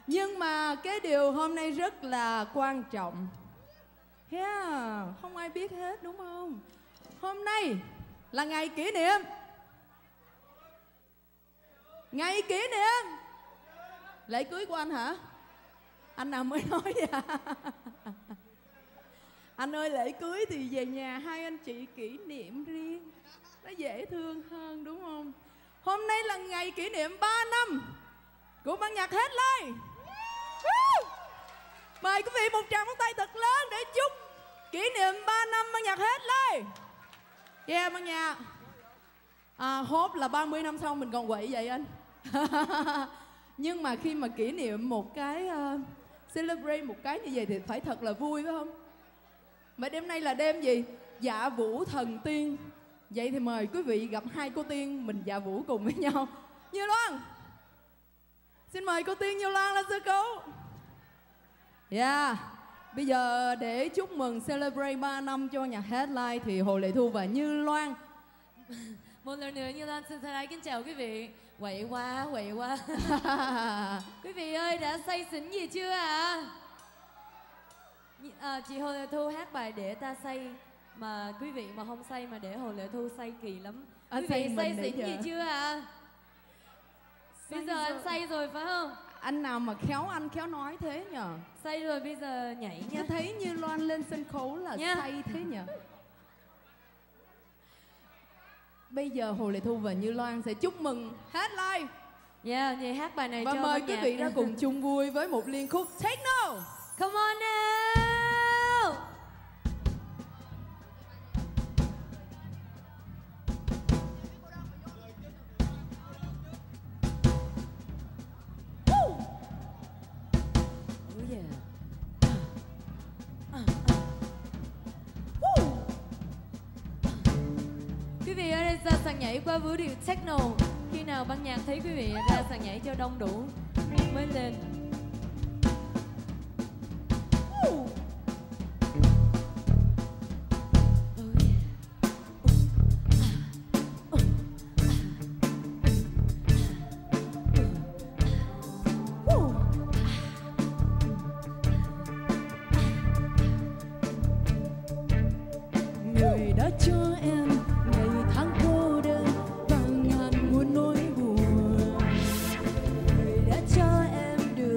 Nhưng mà cái điều hôm nay rất là quan trọng. Không ai biết hết đúng không? Hôm nay là ngày kỷ niệm. Ngày kỷ niệm lễ cưới của anh hả? Anh nào mới nói vậy? Anh ơi, lễ cưới thì về nhà hai anh chị kỷ niệm riêng, nó dễ thương hơn đúng không? Hôm nay là ngày kỷ niệm 3 năm của ban nhạc Headline. Mời quý vị một tràng pháo tay thật lớn để chúc kỷ niệm 3 năm ban nhạc Headline. Yeah, ban nhạc. Hốt là 30 năm sau mình còn quậy vậy anh. Nhưng mà khi mà kỷ niệm một cái celebrate một cái như vậy thì phải thật là vui phải không? Mà đêm nay là đêm gì? Dạ vũ thần tiên. Vậy thì mời quý vị gặp hai cô tiên mình dạ vũ cùng với nhau. Như Loan, xin mời cô tiên Như Loan lên sân khấu. Yeah. Bây giờ để chúc mừng celebrate 3 năm cho nhạc Headline thì Hồ Lệ Thu và Như Loan. Một lần nữa Như Loan xin thân ái kính chào quý vị. Quậy quá, quậy quá. Quý vị ơi, đã say xỉn gì chưa ạ? Chị Hồ Lệ Thu hát bài Để Ta Say, mà quý vị mà không say mà để Hồ Lệ Thu say kỳ lắm. Quý vị say xỉn gì chưa ạ? Bây giờ anh say rồi phải không? Anh nào mà khéo anh khéo nói thế nhờ? Say rồi bây giờ nhảy nha. Tôi thấy Như Loan lên sân khấu là nha, say thế nhờ? Bây giờ Hồ Lệ Thu và Như Loan sẽ chúc mừng Headline. Yeah, vậy hát bài này và cho mời quý vị ra cùng chung vui với một liên khúc Techno. Come on now. Quý vị ở đây ra sàn nhảy qua vũ điệu techno. Khi nào ban nhạc thấy quý vị ra sàn nhảy cho đông đủ mới lên. Người đã cho em ngày tháng cô đơn và ngàn muôn nỗi buồn. Người đã cho em được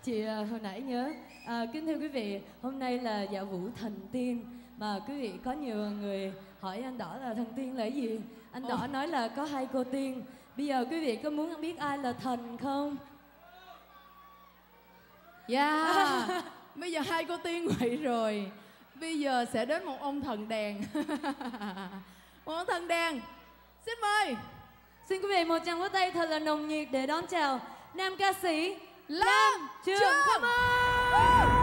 chị hồi nãy nhớ. Kính thưa quý vị, hôm nay là dạ vũ thần tiên. Mà quý vị có nhiều người hỏi anh Đỏ là thần tiên là cái gì? Anh Đỏ nói là có 2 cô tiên. Bây giờ quý vị có muốn biết ai là thần không? Dạ. Bây giờ 2 cô tiên vậy rồi. Bây giờ sẽ đến một ông thần đèn. Một ông thần đèn. Xin mời. Xin quý vị một tràng vỗ tay thật là nồng nhiệt để đón chào nam ca sĩ Lam Trường. Come on.